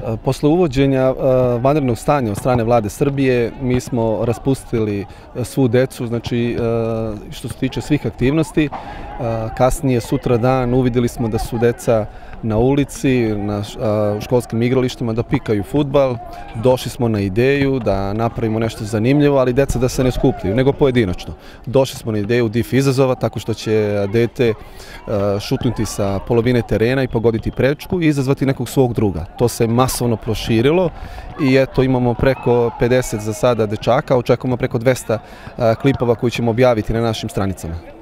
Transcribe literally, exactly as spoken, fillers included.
Posle uvođenja vanrednog stanja od strane vlade Srbije, mi smo raspustili svu decu, znači što se tiče svih aktivnosti. Kasnije, sutra dan, uvideli smo da su deca na ulici, na školskim igralištima, da pikaju fudbal. Došli smo na ideju da napravimo nešto zanimljivo, ali deca da se ne skupljaju, nego pojedinačno. Došli smo na ideju dif izazova, tako što će dete šutnuti sa polovine terena i pogoditi prečku i izazvati nekog svog druga. To se masovno proširilo i eto, imamo preko pedeset za sada dečaka, očekujemo preko dvesta klipova koji ćemo objaviti na našim stranicama.